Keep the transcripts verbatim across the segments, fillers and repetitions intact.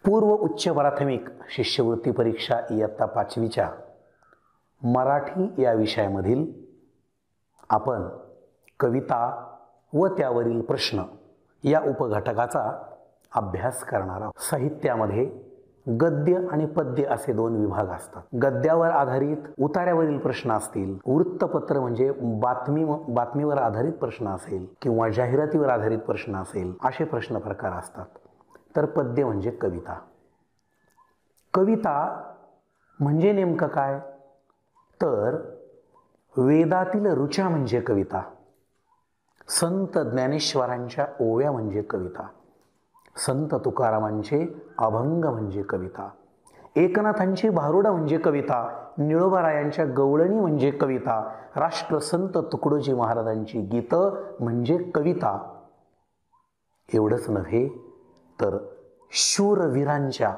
पूर्व उच्च प्राथमिक शिष्यवृत्ती परीक्षा इयत्ता पाचवीच्या मराठी या विषयामधील आपण कविता व त्यावरील प्रश्न या उपघटकाचा अभ्यास करणार आहोत. साहित्यामध्ये गद्य आणि पद्य असे दोन विभाग असतात. गद्यावर आधारित उतार्यावरील प्रश्न असतील, वृत्तपत्र म्हणजे बातमी बातमीवर आधारित प्रश्न असेल किंवा जाहिरातीवर आधारित प्रश्न असेल, असे प्रश्न प्रकार असतात. तर पद्य म्हणजे कविता. कविता म्हणजे नेमकं काय? तर वेदातील ऋचा म्हणजे कविता, संत ज्ञानेश्वरांच्या ओव्या म्हणजे कविता, संत तुकारामांचे अभंग म्हणजे कविता, एकनाथांची भारुड म्हणजे कविता, निळोबारायांच्या गवळणी म्हणजे कविता, राष्ट्रसंत तुकडोजी महाराजांची गीतं म्हणजे कविता. एवढंच नव्हे तर शूरवीरांच्या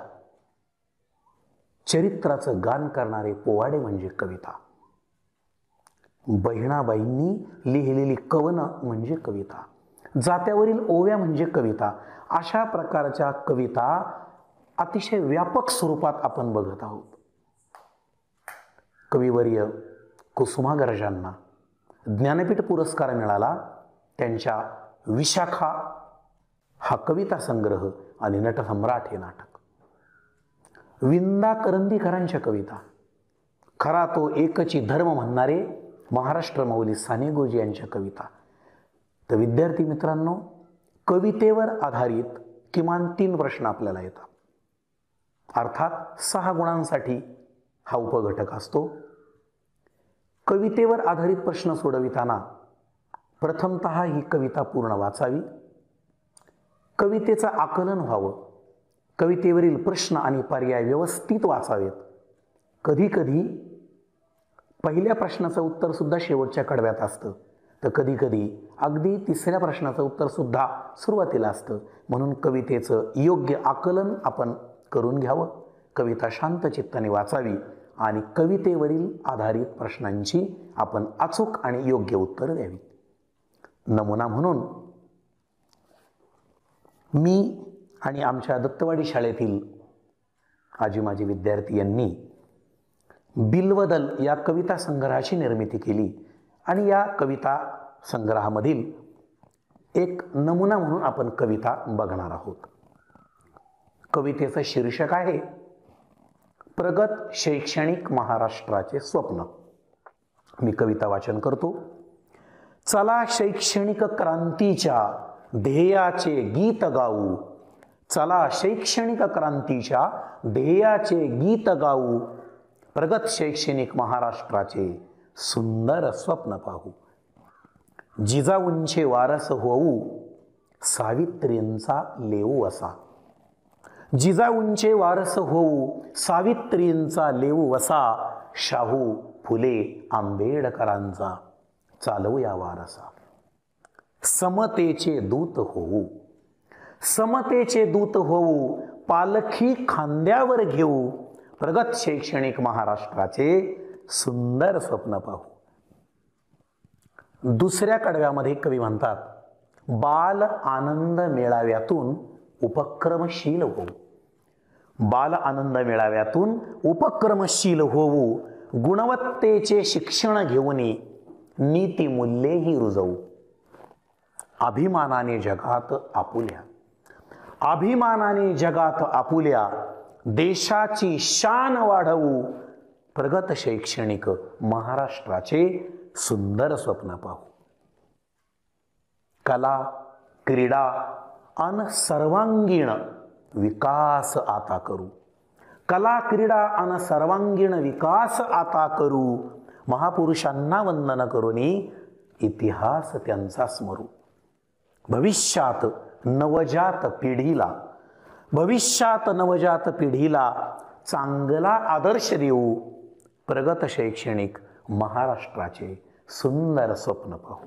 चरित्राचं गान करणारे पोवाडे म्हणजे कविता, बहिणाबाईंनी लिहिलेली कवनं म्हणजे कविता, जात्यावरील ओव्या म्हणजे कविता. अशा प्रकारच्या कविता अतिशय व्यापक स्वरूपात आपण बघत आहोत. कविवर्य कुसुमाग्रजांना ज्ञानपीठ पुरस्कार मिळाला त्यांच्या विशाखा हा कविता संग्रह आणि नटसम्राट हे नाटक. विंदा करंदीकरांच्या कविता, खरा तो एकची धर्म म्हणणारे महाराष्ट्र मौली साने गुरुजी यांच्या कविता. तर विद्यार्थी मित्रांनो, कवितेवर आधारित किमान तीन प्रश्न आपल्याला येतात. अर्थात सहा गुणांसाठी हा उपघटक असतो. कवितेवर आधारित प्रश्न सोडविताना प्रथमतः ही कविता पूर्ण वाचावी, कवितेचं आकलन व्हावं, कवितेवरील प्रश्न आणि पर्याय व्यवस्थित वाचावेत. कधी कधी पहिल्या प्रश्नाचं उत्तर सुद्धा शेवटच्या कडव्यात असतं, तर कधी कधी अगदी तिसऱ्या प्रश्नाचं उत्तर सुद्धा सुरुवातीला असतं. म्हणून कवितेचं योग्य आकलन आपण करून घ्यावं, कविता शांत चित्ताने वाचावी आणि कवितेवरील आधारित प्रश्नांची आपण अचूक आणि योग्य उत्तर द्यावी. नमुना म्हणून मी आणि आमच्या दत्तवाडी शाळेतील आजी माजी विद्यार्थी यांनी बिल्वदल या कविता संग्रहाची निर्मिती केली आणि या कविता संग्रहामधील एक नमुना म्हणून आपण कविता बघणार आहोत. कवितेचं शीर्षक आहे प्रगत शैक्षणिक महाराष्ट्राचे स्वप्न. मी कविता वाचन करतो. चला शैक्षणिक क्रांतीच्या ध्येयाचे गीत गाऊ, चला शैक्षणिक क्रांतीच्या ध्येयाचे गीत गाऊ, प्रगत शैक्षणिक महाराष्ट्राचे सुंदर स्वप्न पाहू. जिजाऊंचे वारस होऊ, सावित्रींचा लेऊ असा, जिजाऊंचे वारस होऊ, सावित्रींचा लेऊ वसा, शाहू फुले आंबेडकरांचा चालवूया वारसा. समतेचे दूत होऊ, समतेचे दूत होऊ, पालखी खांद्यावर घेऊ, प्रगत शैक्षणिक महाराष्ट्राचे सुंदर स्वप्न पाहू. दुसऱ्या कडव्यामध्ये कवी म्हणतात बाल आनंद मेळाव्यातून उपक्रमशील होऊ, बाल आनंद मेळाव्यातून उपक्रमशील होऊ, गुणवत्तेचे शिक्षण घेऊन नीती मूल्येही रुजवू. अभिमानाने जगात आपुल्या, अभिमानाने जगात आपुल्या, देशाची शान वाढवू, प्रगत शैक्षणिक महाराष्ट्राचे सुंदर स्वप्न पाहू. कला क्रीडा अन सर्वांगीण विकास आता करू, कला क्रीडा अन सर्वांगीण विकास आता करू, महापुरुषांना वंदन करूनी इतिहास त्यांचा स्मरू. भविष्यात नवजात पिढीला, भविष्यात नवजात पिढीला चांगला आदर्श देऊ, प्रगत शैक्षणिक महाराष्ट्राचे सुंदर स्वप्न पाहू.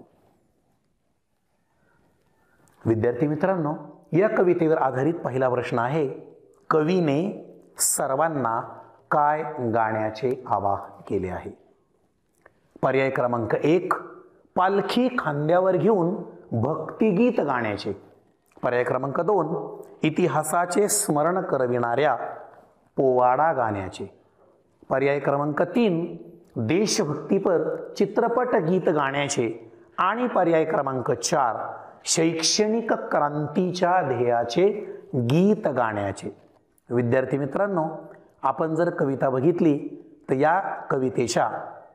विद्यार्थी मित्रांनो, या कवितेवर आधारित पहिला प्रश्न आहे कवीने सर्वांना काय गाण्याचे आवाहन केले आहे? पर्याय क्रमांक एक, पालखी खांद्यावर घेऊन भक्तिगीत गाण्याचे. पर्याय क्रमांक दोन, इतिहासाचे स्मरण करविणाऱ्या पोवाडा गाण्याचे. पर्याय क्रमांक तीन, देशभक्तीपर चित्रपट गीत गाण्याचे. आणि पर्याय क्रमांक चार, शैक्षणिक क्रांतीच्या ध्येयाचे गीत गाण्याचे. विद्यार्थी मित्रांनो, आपण जर कविता बघितली तर या कवितेच्या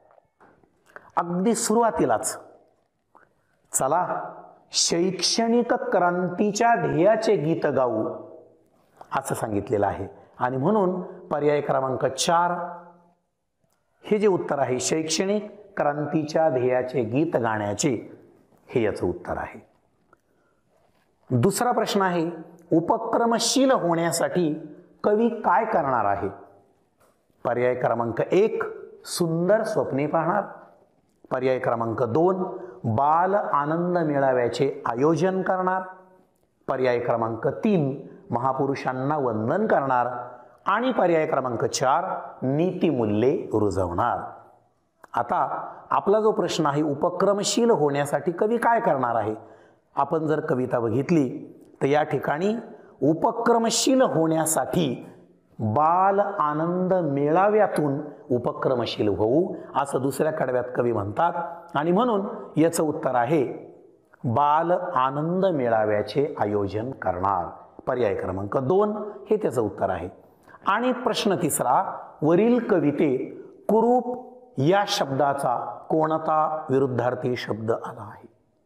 अगदी सुरुवातीलाच चला शैक्षणिक क्रांतीच्या ध्येयाचे गीत गाऊ असं सांगितलेलं आहे. आणि म्हणून पर्याय क्रमांक चार हे जे उत्तर आहे, शैक्षणिक क्रांतीच्या ध्येयाचे गीत गाण्याचे, हे याचं उत्तर आहे. दुसरा प्रश्न आहे, उपक्रमशील होण्यासाठी कवी काय करणार आहे? पर्याय क्रमांक एक, सुंदर स्वप्ने पाहणार. पर्याय क्रमांक दोन, बाल आनंद मेळाव्याचे आयोजन करणार. पर्याय क्रमांक तीन, महापुरुषांना वंदन करणार. आणि पर्याय क्रमांक चार, नीतिमूल्ये रुजवणार. आता आपला जो प्रश्न आहे, उपक्रमशील होण्यासाठी कवी काय करणार आहे, आपण जर कविता बघितली तर या ठिकाणी उपक्रमशील होण्यासाठी बाल आनंद मेळाव्यातून उपक्रमशील होऊ असं दुसऱ्या कडव्यात कवी म्हणतात. आणि म्हणून याचं उत्तर आहे बाल आनंद मेळाव्याचे आयोजन करणार. पर्याय क्रमांक दोन हे त्याचं उत्तर आहे. आणि प्रश्न तिसरा, वरील कवितेत कुरूप या शब्दाचा कोणता विरुद्धार्थी शब्द आला आहे?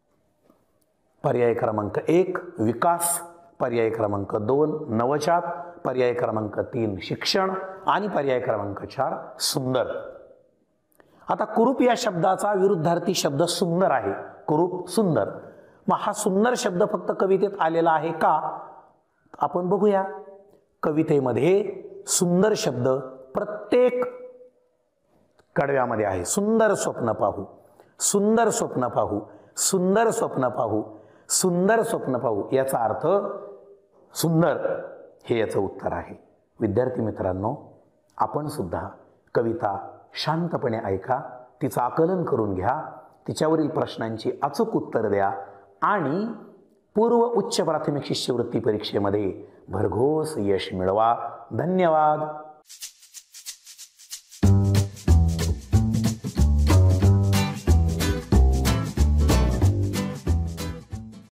पर्याय क्रमांक एक, विकास. पर्याय क्रमांक दोन, नवजात. पर्याय क्रमांक तीन, शिक्षण. आणि पर्याय क्रमांक चार, सुंदर. आता कुरूप या शब्दाचा विरुद्धार्थी शब्द सुंदर आहे. कुरूप, सुंदर. मग हा सुंदर शब्द फक्त कवितेत आलेला आहे का? आपण बघूया. कवितेमध्ये सुंदर शब्द प्रत्येक कडव्यामध्ये आहे. सुंदर स्वप्न पाहू, सुंदर स्वप्न पाहू, सुंदर स्वप्न पाहू, सुंदर स्वप्न पाहू, याचा अर्थ सुंदर, हे याचं उत्तर आहे. विद्यार्थी मित्रांनो, आपण सुद्धा कविता शांतपणे ऐका, तिचं आकलन करून घ्या, तिच्यावरील प्रश्नांची अचूक उत्तर द्या आणि पूर्व उच्च प्राथमिक शिष्यवृत्ती परीक्षेमध्ये भरघोस यश मिळवा. धन्यवाद.